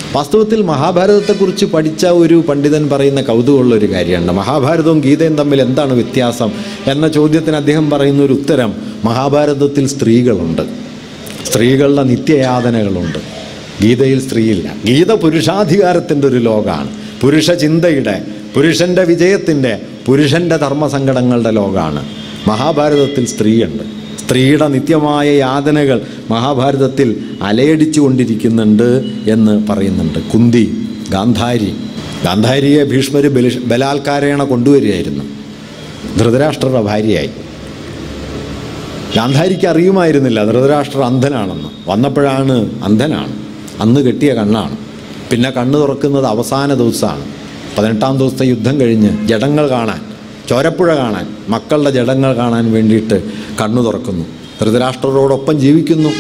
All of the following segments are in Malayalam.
വാസ്തവത്തിൽ മഹാഭാരതത്തെക്കുറിച്ച് പഠിച്ച ഒരു പണ്ഡിതൻ പറയുന്ന കൗതുകമുള്ളൊരു കാര്യമുണ്ട്. മഹാഭാരതവും ഗീതയും തമ്മിൽ എന്താണ് വ്യത്യാസം എന്ന ചോദ്യത്തിന് അദ്ദേഹം പറയുന്ന ഒരു ഉത്തരം, മഹാഭാരതത്തിൽ സ്ത്രീകളുണ്ട്, സ്ത്രീകളുടെ നിത്യയാതനകളുണ്ട്. ഗീതയിൽ സ്ത്രീയില്ല. ഗീത പുരുഷാധികാരത്തിൻ്റെ ഒരു ലോകമാണ്, പുരുഷ ചിന്തയുടെ, പുരുഷൻ്റെ വിജയത്തിൻ്റെ, പുരുഷൻ്റെ ധർമ്മസങ്കടങ്ങളുടെ ലോകമാണ്. മഹാഭാരതത്തിൽ സ്ത്രീയുണ്ട്. സ്ത്രീയുടെ നിത്യമായ യാതനകൾ മഹാഭാരതത്തിൽ അലയടിച്ചു കൊണ്ടിരിക്കുന്നുണ്ട് എന്ന് പറയുന്നുണ്ട്. കുന്തി, ഗാന്ധാരിയെ ഭീഷ്മർ ബലാത്കാരേണ കൊണ്ടുവരികയായിരുന്നു, ധൃതരാഷ്ട്രരുടെ ഭാര്യയായി. ഗാന്ധാരിക്ക് അറിയുമായിരുന്നില്ല ധൃതരാഷ്ട്രർ അന്ധനാണെന്ന്. വന്നപ്പോഴാണ് അന്ധനാണ്, അന്ന് കെട്ടിയ കണ്ണാണ്. പിന്നെ കണ്ണ് തുറക്കുന്നത് അവസാന ദിവസമാണ്. 18-ാം ദിവസത്തെ യുദ്ധം കഴിഞ്ഞ് ജഡങ്ങൾ കാണാൻ, ചോരപ്പുഴ കാണാൻ, മക്കളുടെ ജഡങ്ങൾ കാണാൻ വേണ്ടിയിട്ട് കണ്ണു തുറക്കുന്നു. ധൃതരാഷ്ട്രരോടൊപ്പം ജീവിക്കുന്നു,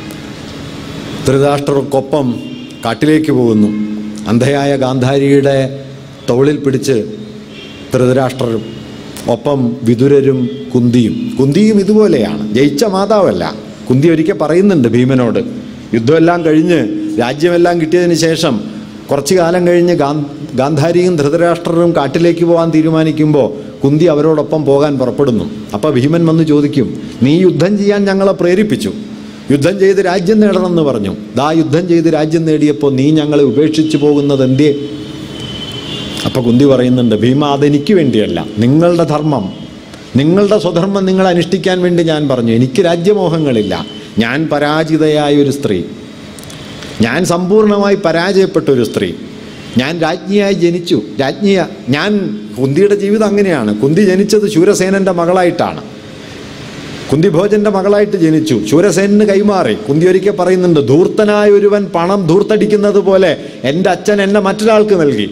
ധൃതരാഷ്ട്രർക്കൊപ്പം കാട്ടിലേക്ക് പോകുന്നു. അന്ധയായ ഗാന്ധാരിയുടെ തോളിൽ പിടിച്ച് ധൃതരാഷ്ട്രരും ഒപ്പം വിതുരരും കുന്തിയും ഇതുപോലെയാണ്. ജയിച്ച മാതാവല്ല. കുന്തി ഒരിക്കൽ പറയുന്നുണ്ട് ഭീമനോട്, യുദ്ധമെല്ലാം കഴിഞ്ഞ് രാജ്യമെല്ലാം കിട്ടിയതിന് ശേഷം കുറച്ചു കാലം കഴിഞ്ഞ് ഗാന്ധാരിയും ധൃതരാഷ്ട്രരും കാട്ടിലേക്ക് പോകാൻ തീരുമാനിക്കുമ്പോൾ കുന്തി അവരോടൊപ്പം പോകാൻ പുറപ്പെടുന്നു. അപ്പോൾ ഭീമൻ വന്ന് ചോദിക്കും, നീ യുദ്ധം ചെയ്യാൻ ഞങ്ങളെ പ്രേരിപ്പിച്ചു, യുദ്ധം ചെയ്ത് രാജ്യം നേടണമെന്ന് പറഞ്ഞു. യുദ്ധം ചെയ്ത് രാജ്യം നേടിയപ്പോൾ നീ ഞങ്ങളെ ഉപേക്ഷിച്ച് പോകുന്നത് എന്തേ? അപ്പോൾ കുന്തി പറയുന്നുണ്ട്, ഭീമ, അതെനിക്ക് വേണ്ടിയല്ല, നിങ്ങളുടെ ധർമ്മം, നിങ്ങളുടെ സ്വധർമ്മം നിങ്ങൾ അനുഷ്ഠിക്കാൻ വേണ്ടി ഞാൻ പറഞ്ഞു. എനിക്ക് രാജ്യമോഹങ്ങളില്ല. ഞാൻ പരാജിതയായൊരു സ്ത്രീ, ഞാൻ സമ്പൂർണ്ണമായി പരാജയപ്പെട്ടൊരു സ്ത്രീ, ഞാൻ രാജ്ഞിയായി ജനിച്ചു. ഞാൻ കുന്തിയുടെ ജീവിതം അങ്ങനെയാണ്. കുന്തി ജനിച്ചത് ശൂരസേനൻ്റെ മകളായിട്ടാണ്, കുന്തിഭോജൻ്റെ മകളായിട്ട് ജനിച്ചു, ശൂരസേനന് കൈമാറി. കുന്തി ഒരിക്കൽ പറയുന്നുണ്ട്, ധൂർത്തനായ ഒരുവൻ പണം ധൂർത്തടിക്കുന്നത് പോലെ എൻ്റെ അച്ഛൻ എന്നെ മറ്റൊരാൾക്ക് നൽകി.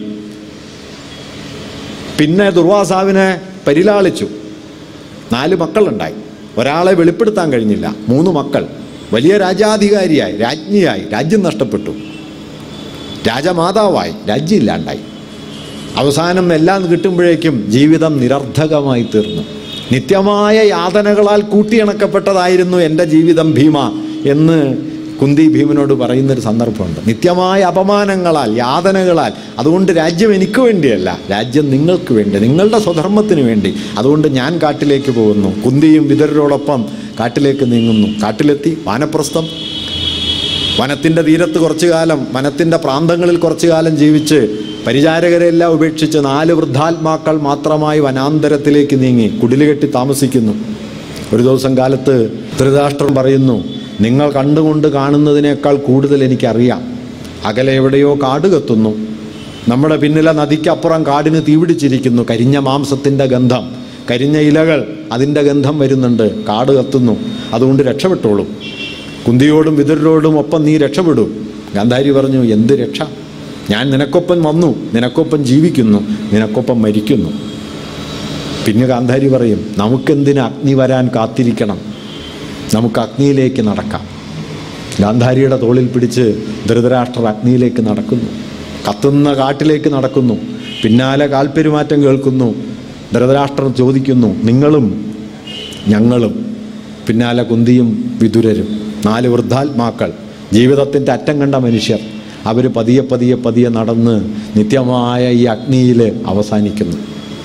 പിന്നെ ദുർവാസാവിനെ പരിലാളിച്ചു. 4 മക്കളുണ്ടായി. ഒരാളെ വെളിപ്പെടുത്താൻ കഴിഞ്ഞില്ല. 3 മക്കൾ. വലിയ രാജാധികാരിയായി, രാജ്ഞിയായി, രാജ്യം നഷ്ടപ്പെട്ടു. രാജമാതാവായി, രാജ്യമില്ലാണ്ടായി. അവസാനം എല്ലാം കിട്ടുമ്പോഴേക്കും ജീവിതം നിരർത്ഥകമായി തീർന്നു. നിത്യമായ യാതനകളാൽ കൂട്ടിയിണക്കപ്പെട്ടതായിരുന്നു എൻ്റെ ജീവിതം ഭീമ എന്ന് കുന്തി ഭീമനോട് പറയുന്നൊരു സന്ദർഭമുണ്ട്. നിത്യമായ അപമാനങ്ങളാൽ, യാതനകളാൽ. അതുകൊണ്ട് രാജ്യം എനിക്ക് വേണ്ടിയല്ല, രാജ്യം നിങ്ങൾക്ക് വേണ്ടി, നിങ്ങളുടെ സ്വധർമ്മത്തിന് വേണ്ടി. അതുകൊണ്ട് ഞാൻ കാട്ടിലേക്ക് പോകുന്നു. കുന്തിയും വിതുരരോടൊപ്പം കാട്ടിലേക്ക് നീങ്ങുന്നു. കാട്ടിലെത്തി. വാനപ്രസ്ഥം. വനത്തിൻ്റെ തീരത്ത് കുറച്ചു കാലം, വനത്തിൻ്റെ പ്രാന്തങ്ങളിൽ കുറച്ചു കാലം ജീവിച്ച് പരിചാരകരെല്ലാം ഉപേക്ഷിച്ച് 4 വൃദ്ധാത്മാക്കൾ മാത്രമായി വനാന്തരത്തിലേക്ക് നീങ്ങി കുടിലുകെട്ടി താമസിക്കുന്നു. ഒരു ദിവസം കാലത്ത് ധൃതരാഷ്ട്രൻ പറയുന്നു, നിങ്ങൾ കണ്ടുകൊണ്ട് കാണുന്നതിനേക്കാൾ കൂടുതൽ എനിക്കറിയാം. അകലെ എവിടെയോ കാട് കത്തുന്നു. നമ്മുടെ പിന്നിലെ നദിക്കപ്പുറം കാടിന് തീപിടിച്ചിരിക്കുന്നു. കരിഞ്ഞ മാംസത്തിൻ്റെ ഗന്ധം, കരിഞ്ഞ ഇലകൾ, അതിൻ്റെ ഗന്ധം വരുന്നുണ്ട്. കാട് കത്തുന്നു. അതുകൊണ്ട് രക്ഷപ്പെട്ടോളും. കുന്തിയോടും വിതുരരോടും ഒപ്പം നീ രക്ഷപ്പെടും. ഗാന്ധാരി പറഞ്ഞു, എന്ത് രക്ഷ? ഞാൻ നിനക്കൊപ്പം വന്നു, നിനക്കൊപ്പം ജീവിക്കുന്നു, നിനക്കൊപ്പം മരിക്കുന്നു. പിന്നെ ഗാന്ധാരി പറയും, നമുക്കെന്തിന് അഗ്നി വരാൻ കാത്തിരിക്കണം, നമുക്ക് അഗ്നിയിലേക്ക് നടക്കാം. ഗാന്ധാരിയുടെ തോളിൽ പിടിച്ച് ധൃതരാഷ്ട്രർ അഗ്നിയിലേക്ക് നടക്കുന്നു. കത്തുന്ന കാട്ടിലേക്ക് നടക്കുന്നു. പിന്നാലെ കാൽപ്പെരുമാറ്റം കേൾക്കുന്നു. ധൃതരാഷ്ട്രർ ചോദിക്കുന്നു, നിങ്ങളും ഞങ്ങളും? പിന്നാലെ കുന്തിയും വിതുരരും. 4 വൃദ്ധാത്മാക്കൾ, ജീവിതത്തിൻ്റെ അറ്റം കണ്ട മനുഷ്യർ. അവർ പതിയെ നടന്ന് നിത്യമായ ഈ അഗ്നിയിൽ അവസാനിക്കുന്നു.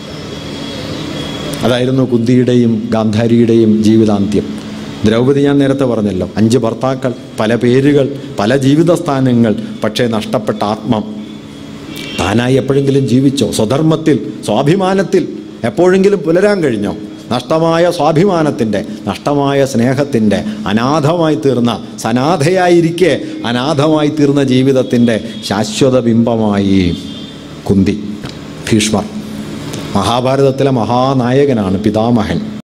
അതായിരുന്നു കുന്തിയുടെയും ഗാന്ധാരിയുടെയും ജീവിതാന്ത്യം. ദ്രൗപദി ഞാൻ നേരത്തെ പറഞ്ഞല്ലോ, 5 ഭർത്താക്കൾ, പല പേരുകൾ, പല ജീവിതസ്ഥാനങ്ങൾ, പക്ഷേ നഷ്ടപ്പെട്ട ആത്മം. താനായി എപ്പോഴെങ്കിലും ജീവിച്ചോ? സ്വധർമ്മത്തിൽ, സ്വാഭിമാനത്തിൽ എപ്പോഴെങ്കിലും പുലരാൻ കഴിഞ്ഞോ? നഷ്ടമായ സ്വാഭിമാനത്തിൻ്റെ, നഷ്ടമായ സ്നേഹത്തിൻ്റെ, അനാഥമായി തീർന്ന, സനാഥയായിരിക്കെ അനാഥമായി തീർന്ന ജീവിതത്തിൻ്റെ ശാശ്വത ബിംബമായി കുന്തി. ഭീഷ്മർ മഹാഭാരതത്തിലെ മഹാനായകനാണ്, പിതാമഹൻ.